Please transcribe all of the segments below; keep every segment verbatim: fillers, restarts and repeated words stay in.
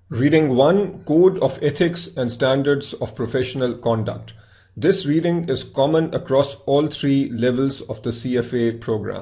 Reading one, Code of Ethics and Standards of Professional Conduct. This reading is common across all three levels of the C F A program.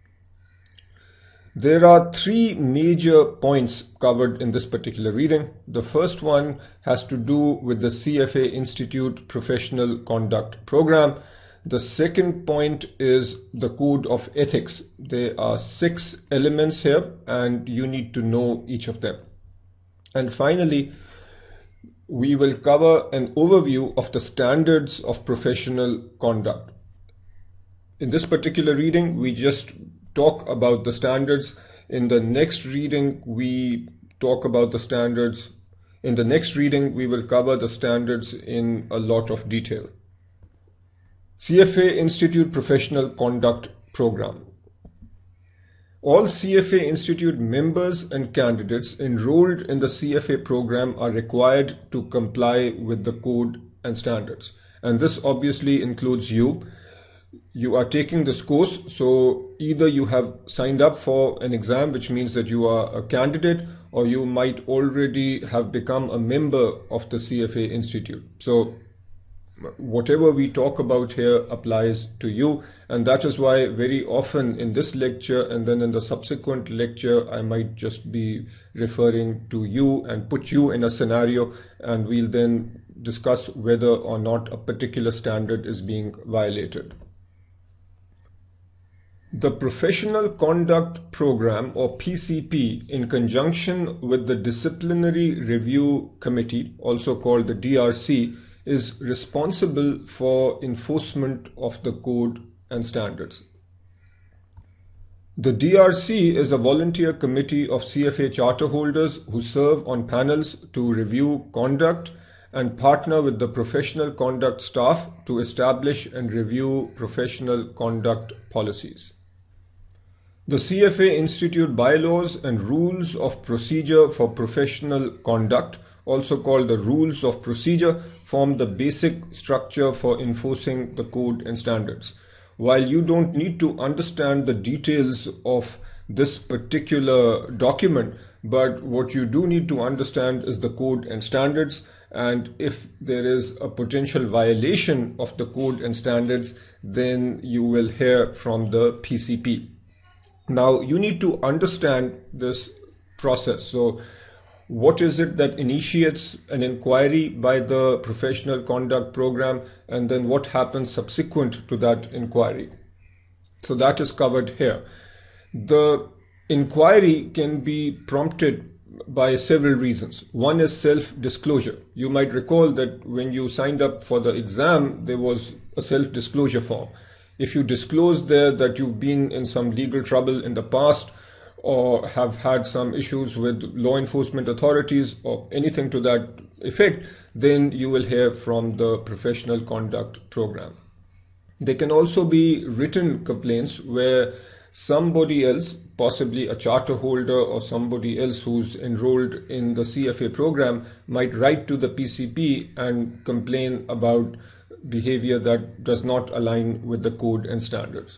There are three major points covered in this particular reading. The first one has to do with the C F A Institute Professional Conduct program. The second point is the Code of Ethics. There are six elements here and you need to know each of them. And finally, we will cover an overview of the standards of professional conduct. In this particular reading, we just talk about the standards. In the next reading, we talk about the standards. In the next reading, we will cover the standards in a lot of detail. C F A Institute Professional Conduct Program. All C F A Institute members and candidates enrolled in the C F A program are required to comply with the code and standards. And this obviously includes you. You are taking this course, so either you have signed up for an exam, which means that you are a candidate, or you might already have become a member of the C F A Institute. So whatever we talk about here applies to you, and that is why very often in this lecture and then in the subsequent lecture I might just be referring to you and put you in a scenario, and we'll then discuss whether or not a particular standard is being violated. The Professional Conduct Program, or P C P, in conjunction with the Disciplinary Review Committee, also called the D R C, is responsible for enforcement of the code and standards. The D R C is a volunteer committee of C F A charter holders who serve on panels to review conduct and partner with the professional conduct staff to establish and review professional conduct policies. The C F A Institute bylaws and rules of procedure for professional conduct, also called the rules of procedure, form the basic structure for enforcing the code and standards. While you don't need to understand the details of this particular document, but what you do need to understand is the code and standards, and if there is a potential violation of the code and standards, then you will hear from the P C P. Now you need to understand this process. So what is it that initiates an inquiry by the professional conduct program, and then what happens subsequent to that inquiry? So that is covered here. The inquiry can be prompted by several reasons. One is self-disclosure. You might recall that when you signed up for the exam, there was a self-disclosure form. If you disclose there that you've been in some legal trouble in the past, or have had some issues with law enforcement authorities or anything to that effect, then you will hear from the professional conduct program. There can also be written complaints where somebody else, possibly a charter holder or somebody else who's enrolled in the C F A program, might write to the P C P and complain about behavior that does not align with the code and standards.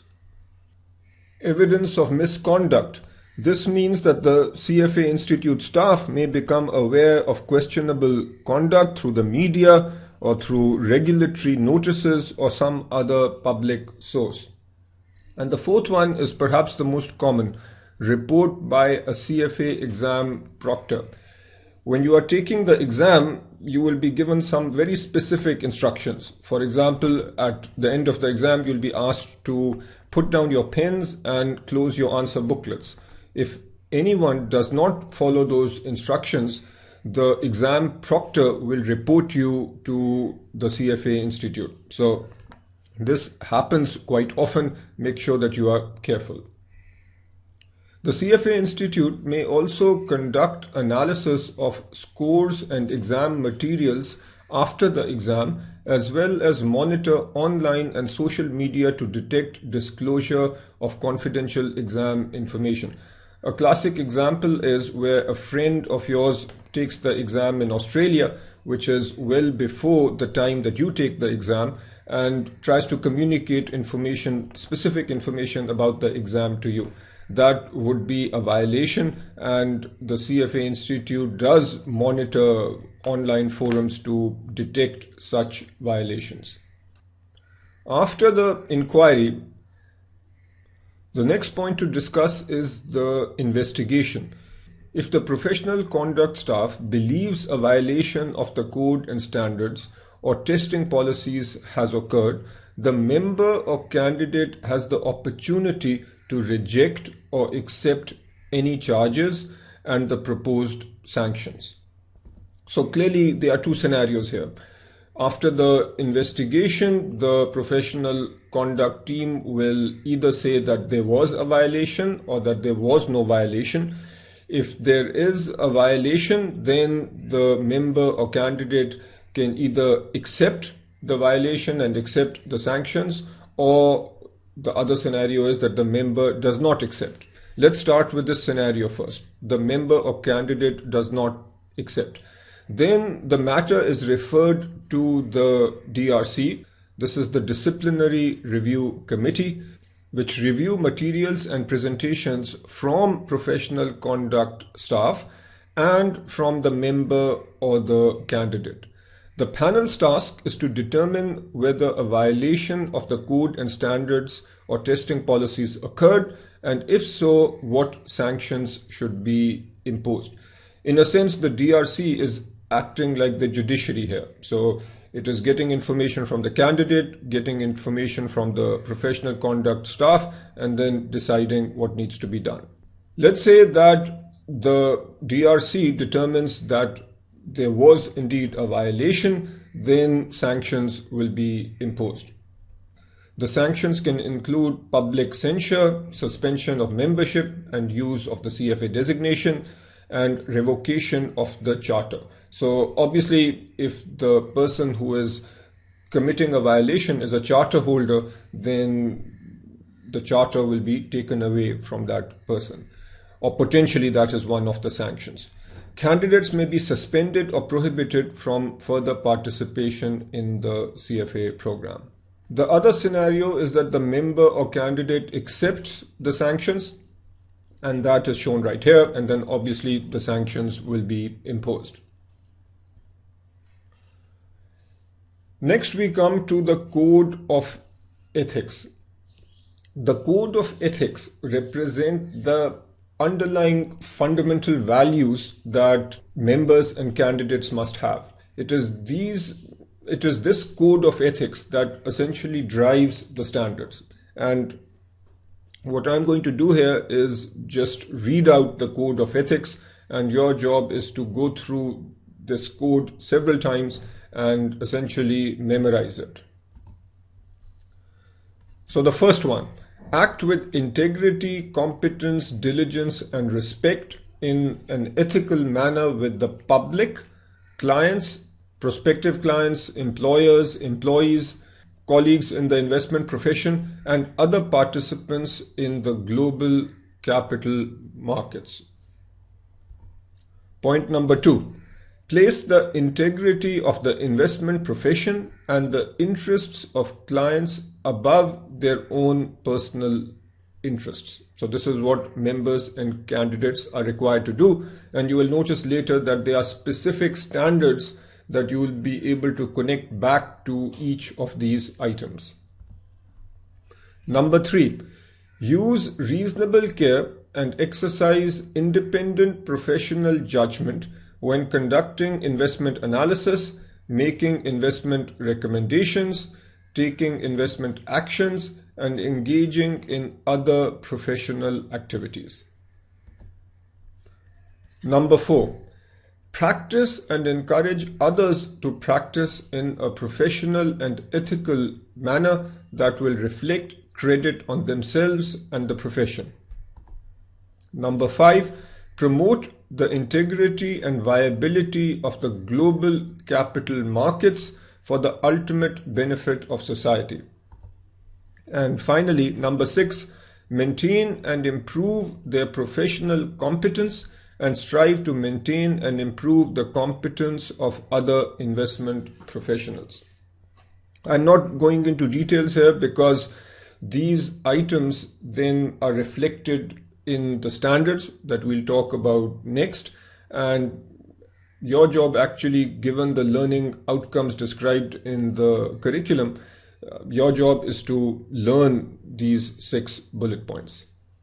Evidence of misconduct. This means that the C F A Institute staff may become aware of questionable conduct through the media or through regulatory notices or some other public source. And the fourth one is perhaps the most common: report by a C F A exam proctor. When you are taking the exam, you will be given some very specific instructions. For example, at the end of the exam, you'll be asked to put down your pens and close your answer booklets. If anyone does not follow those instructions, the exam proctor will report you to the C F A Institute. So this happens quite often. Make sure that you are careful. The C F A Institute may also conduct analysis of scores and exam materials after the exam, as well as monitor online and social media to detect disclosure of confidential exam information. A classic example is where a friend of yours takes the exam in Australia, which is well before the time that you take the exam, and tries to communicate information, specific information about the exam to you. that would be a violation, and the C F A Institute does monitor online forums to detect such violations. After the inquiry, the next point to discuss is the investigation. If the professional conduct staff believes a violation of the code and standards or testing policies has occurred, the member or candidate has the opportunity to reject or accept any charges and the proposed sanctions. So clearly there are two scenarios here. After the investigation, the professional conduct team will either say that there was a violation or that there was no violation. If there is a violation, then the member or candidate can either accept the violation and accept the sanctions, or the other scenario is that the member does not accept. Let's start with this scenario first. The member or candidate does not accept. Then the matter is referred to the D R C. This is the Disciplinary Review Committee, which review materials and presentations from professional conduct staff and from the member or the candidate. The panel's task is to determine whether a violation of the code and standards or testing policies occurred, and if so, what sanctions should be imposed. In a sense, the D R C is acting like the judiciary here. So it is getting information from the candidate, getting information from the professional conduct staff, and then deciding what needs to be done. Let's say that the D R C determines that there was indeed a violation, then sanctions will be imposed. The sanctions can include public censure, suspension of membership and use of the C F A designation, and revocation of the charter. So obviously, if the person who is committing a violation is a charter holder, then the charter will be taken away from that person, or potentially that is one of the sanctions. Candidates may be suspended or prohibited from further participation in the C F A program. The other scenario is that the member or candidate accepts the sanctions, and that is shown right here, and then obviously the sanctions will be imposed. Next we come to the Code of Ethics. The Code of Ethics represent the underlying fundamental values that members and candidates must have. It is these, it is this Code of Ethics that essentially drives the standards. And what I'm going to do here is just read out the Code of Ethics, and your job is to go through this code several times and essentially memorize it. So the first one: act with integrity, competence, diligence, and respect in an ethical manner with the public, clients, prospective clients, employers, employees, colleagues in the investment profession, and other participants in the global capital markets. Point number two: place the integrity of the investment profession and the interests of clients above their own personal interests. So this is what members and candidates are required to do, and you will notice later that there are specific standards that you will be able to connect back to each of these items. Number three, use reasonable care and exercise independent professional judgment when conducting investment analysis, making investment recommendations, taking investment actions, and engaging in other professional activities. Number four, practice and encourage others to practice in a professional and ethical manner that will reflect credit on themselves and the profession. Number five, promote the integrity and viability of the global capital markets for the ultimate benefit of society. And finally, number six, maintain and improve their professional competence and strive to maintain and improve the competence of other investment professionals. I'm not going into details here because these items then are reflected in the standards that we'll talk about next, and your job actually, given the learning outcomes described in the curriculum, uh, your job is to learn these six bullet points.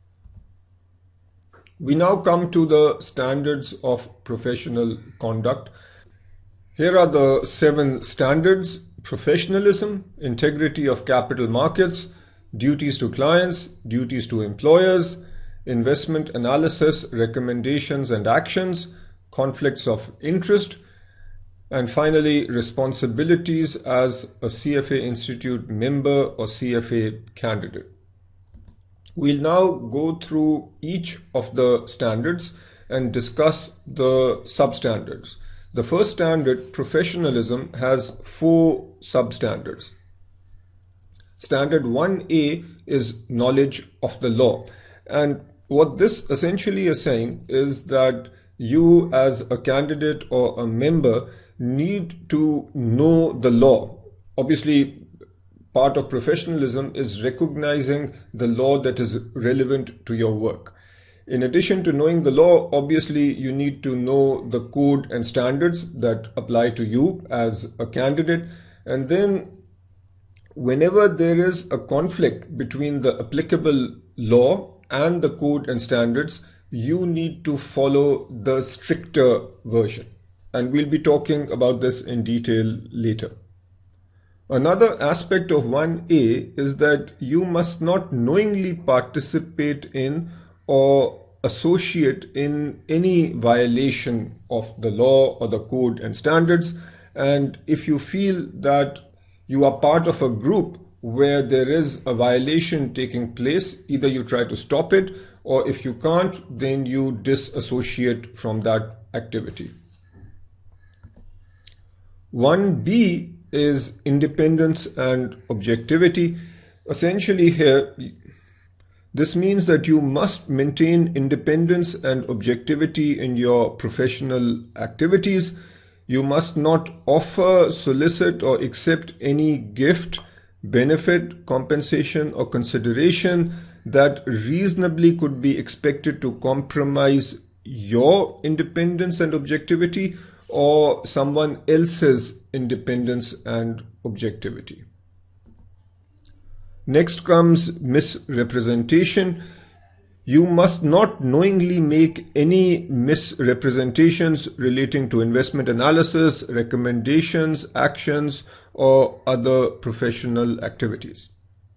We now come to the standards of professional conduct. Here are the seven standards: professionalism, integrity of capital markets, duties to clients, duties to employers, investment analysis, recommendations and actions, conflicts of interest, and finally, responsibilities as a C F A Institute member or C F A candidate. We'll now go through each of the standards and discuss the substandards. The first standard, professionalism, has four substandards. Standard one A is knowledge of the law. And what this essentially is saying is that you as a candidate or a member need to know the law. Obviously, part of professionalism is recognizing the law that is relevant to your work. In addition to knowing the law, obviously you need to know the code and standards that apply to you as a candidate. And then whenever there is a conflict between the applicable law and the code and standards, you need to follow the stricter version. And we'll be talking about this in detail later. Another aspect of one A is that you must not knowingly participate in or associate in any violation of the law or the code and standards. And if you feel that you are part of a group where there is a violation taking place, either you try to stop it, or if you can't, then you disassociate from that activity. one B is independence and objectivity. Essentially here, this means that you must maintain independence and objectivity in your professional activities. You must not offer, solicit, or accept any gift, benefit, compensation, or consideration that reasonably could be expected to compromise your independence and objectivity or someone else's independence and objectivity. Next comes misrepresentation. You must not knowingly make any misrepresentations relating to investment analysis, recommendations, actions, or other professional activities.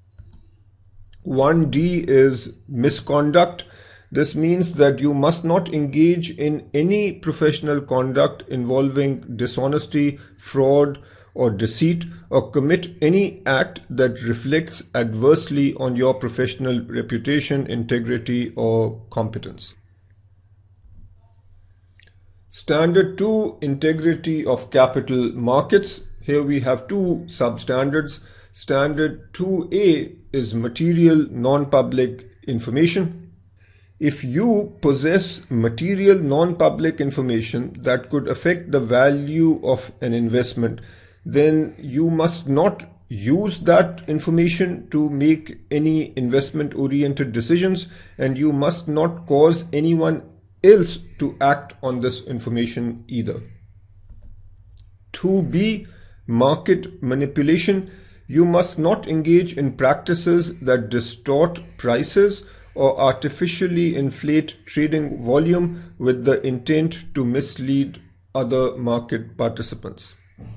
one D is misconduct. This means that you must not engage in any professional conduct involving dishonesty, fraud, or deceit, or commit any act that reflects adversely on your professional reputation, integrity, or competence. Standard two, integrity of capital markets. Here we have two substandards. Standard two A is material non-public information. If you possess material non-public information that could affect the value of an investment, then you must not use that information to make any investment-oriented decisions, and you must not cause anyone else to act on this information either. two B, market manipulation. You must not engage in practices that distort prices or artificially inflate trading volume with the intent to mislead other market participants.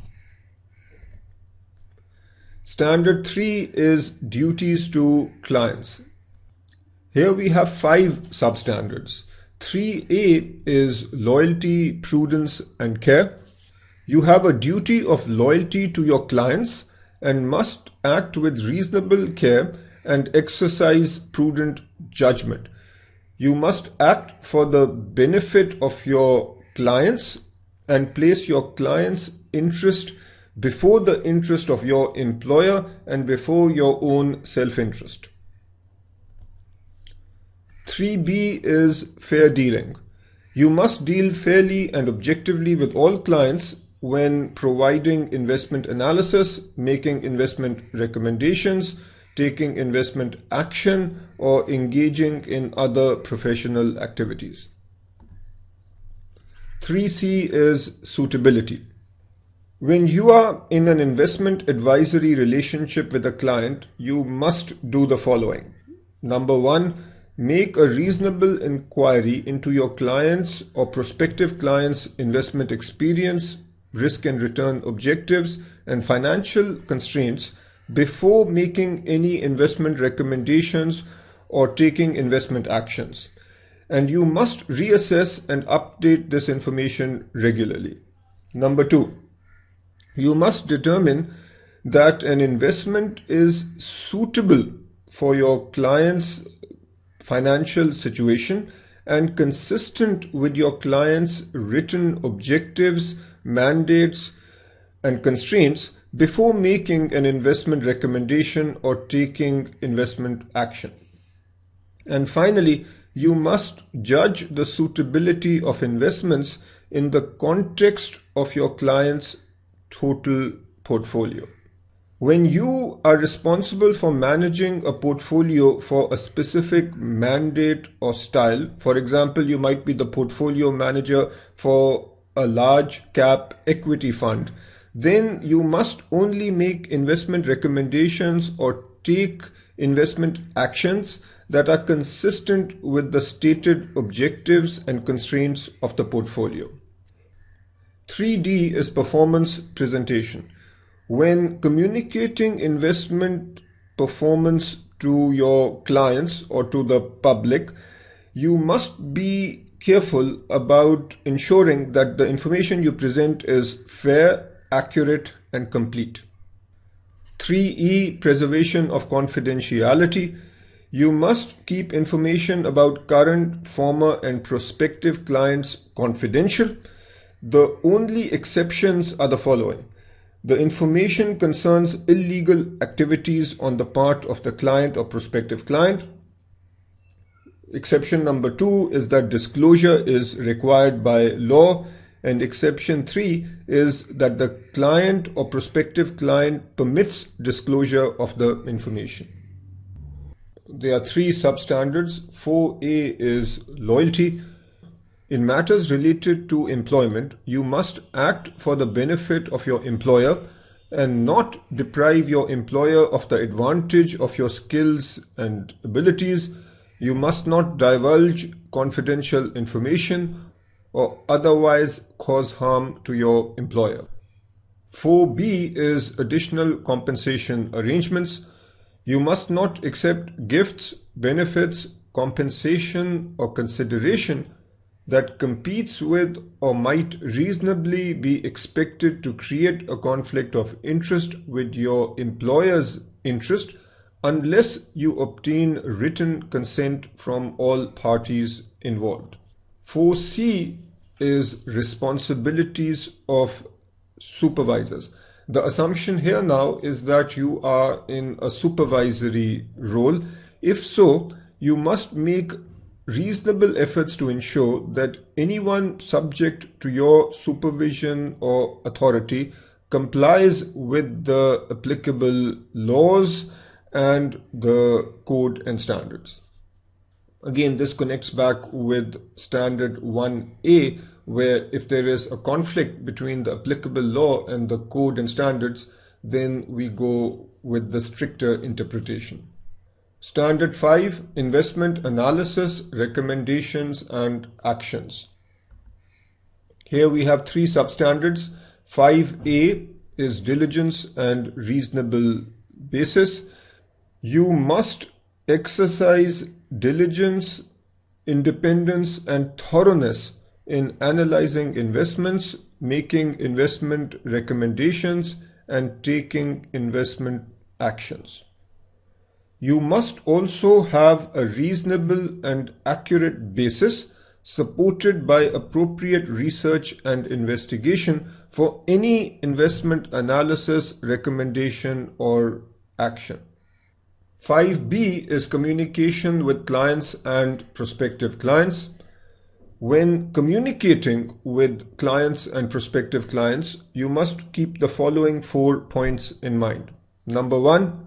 Standard three is duties to clients. Here we have five substandards. three A is loyalty, prudence, and care. You have a duty of loyalty to your clients and must act with reasonable care and exercise prudent judgment. You must act for the benefit of your clients and place your clients' interest before the interest of your employer and before your own self-interest. three B is fair dealing. You must deal fairly and objectively with all clients when providing investment analysis, making investment recommendations, taking investment action, or engaging in other professional activities. three C is suitability. When you are in an investment advisory relationship with a client, you must do the following. Number one, make a reasonable inquiry into your client's or prospective client's investment experience, risk and return objectives, and financial constraints before making any investment recommendations or taking investment actions. And you must reassess and update this information regularly. Number two, you must determine that an investment is suitable for your client's financial situation and consistent with your client's written objectives, mandates, and constraints before making an investment recommendation or taking investment action. And finally, you must judge the suitability of investments in the context of your client's total portfolio. When you are responsible for managing a portfolio for a specific mandate or style, for example, you might be the portfolio manager for a large cap equity fund, then you must only make investment recommendations or take investment actions that are consistent with the stated objectives and constraints of the portfolio. three D is performance presentation. When communicating investment performance to your clients or to the public, you must be careful about ensuring that the information you present is fair, accurate, and complete. three E, preservation of confidentiality. You must keep information about current, former, and prospective clients confidential. The only exceptions are the following. The information concerns illegal activities on the part of the client or prospective client. Exception number two is that disclosure is required by law. And exception three is that the client or prospective client permits disclosure of the information. There are three substandards. four A is loyalty. In matters related to employment, you must act for the benefit of your employer and not deprive your employer of the advantage of your skills and abilities. You must not divulge confidential information or otherwise cause harm to your employer. four B is additional compensation arrangements. You must not accept gifts, benefits, compensation, or consideration that competes with or might reasonably be expected to create a conflict of interest with your employer's interest unless you obtain written consent from all parties involved. four C is responsibilities of supervisors. The assumption here now is that you are in a supervisory role. If so, you must make reasonable efforts to ensure that anyone subject to your supervision or authority complies with the applicable laws and the code and standards. Again, this connects back with standard one A, where if there is a conflict between the applicable law and the code and standards, then we go with the stricter interpretation. Standard five, investment analysis, recommendations, and actions. Here we have three substandards. five A is diligence and reasonable basis. You must exercise diligence, independence, and thoroughness in analyzing investments, making investment recommendations, and taking investment actions. You must also have a reasonable and accurate basis supported by appropriate research and investigation for any investment analysis, recommendation, or action. five B is communication with clients and prospective clients. When communicating with clients and prospective clients, you must keep the following four points in mind. Number one,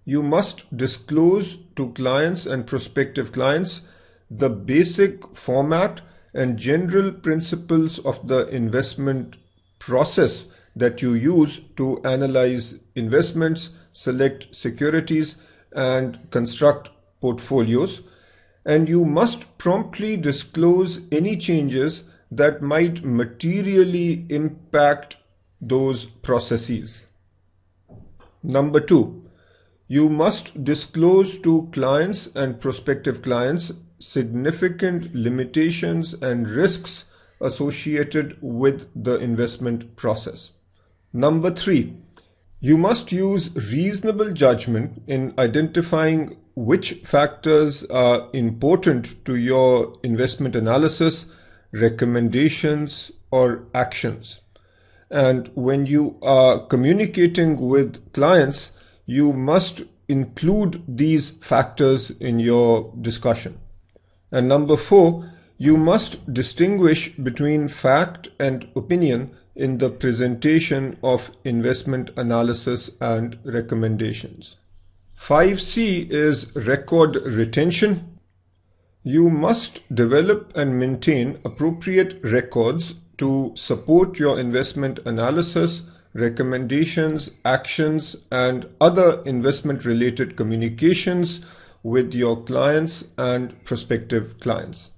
you must disclose to clients and prospective clients the basic format and general principles of the investment process that you use to analyze investments, select securities, and construct portfolios. And you must promptly disclose any changes that might materially impact those processes. Number two, you must disclose to clients and prospective clients significant limitations and risks associated with the investment process. Number three, you must use reasonable judgment in identifying which factors are important to your investment analysis, recommendations, or actions. And when you are communicating with clients, you must include these factors in your discussion. And number four, you must distinguish between fact and opinion in the presentation of investment analysis and recommendations. five C is record retention. You must develop and maintain appropriate records to support your investment analysis, recommendations, actions, and other investment-related communications with your clients and prospective clients.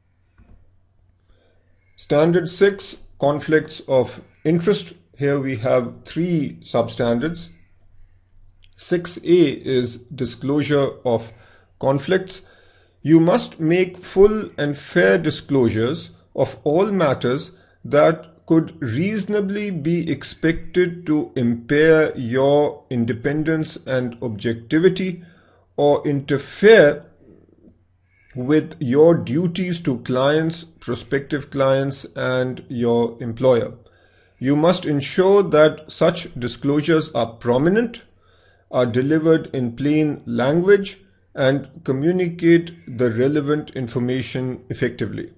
Standard six, conflicts of interest. Here we have three substandards. six A is disclosure of conflicts. You must make full and fair disclosures of all matters that could reasonably be expected to impair your independence and objectivity or interfere with your duties to clients, prospective clients, and your employer. You must ensure that such disclosures are prominent, are delivered in plain language, and communicate the relevant information effectively.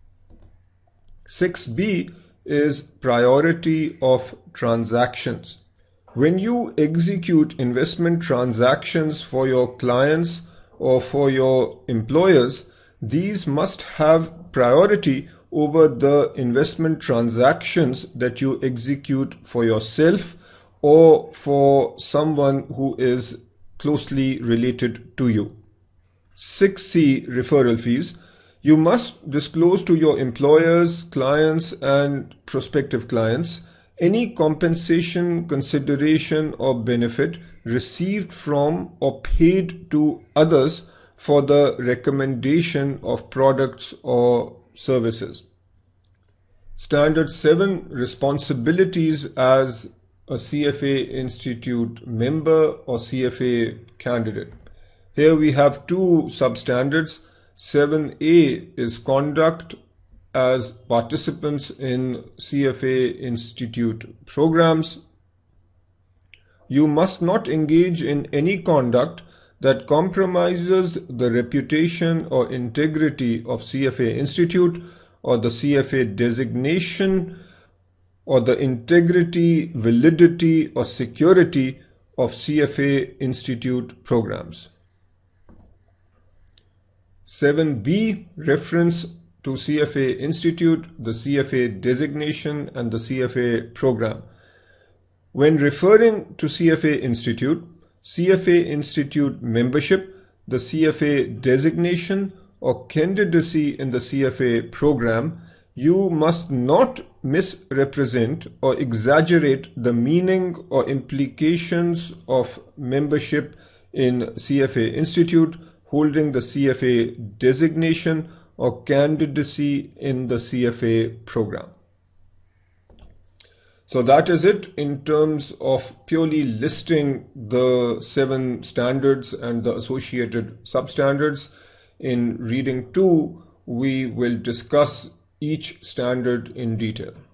six B is priority of transactions. When you execute investment transactions for your clients or for your employers, these must have priority over the investment transactions that you execute for yourself or for someone who is closely related to you. six C, referral fees. You must disclose to your employers, clients, and prospective clients any compensation, consideration, or benefit received from or paid to others for the recommendation of products or services. Standard seven, responsibilities as a C F A Institute member or C F A candidate. Here we have two substandards. seven A is conduct as participants in C F A Institute programs. You must not engage in any conduct that compromises the reputation or integrity of C F A Institute or the C F A designation or the integrity, validity, or security of C F A Institute programs. seven B, reference to C F A Institute, the C F A designation, and the C F A program. When referring to C F A Institute, C F A Institute membership, the C F A designation, or candidacy in the C F A program, you must not misrepresent or exaggerate the meaning or implications of membership in C F A Institute, holding the C F A designation, or candidacy in the C F A program. So that is it in terms of purely listing the seven standards and the associated substandards. In reading two, we will discuss each standard in detail.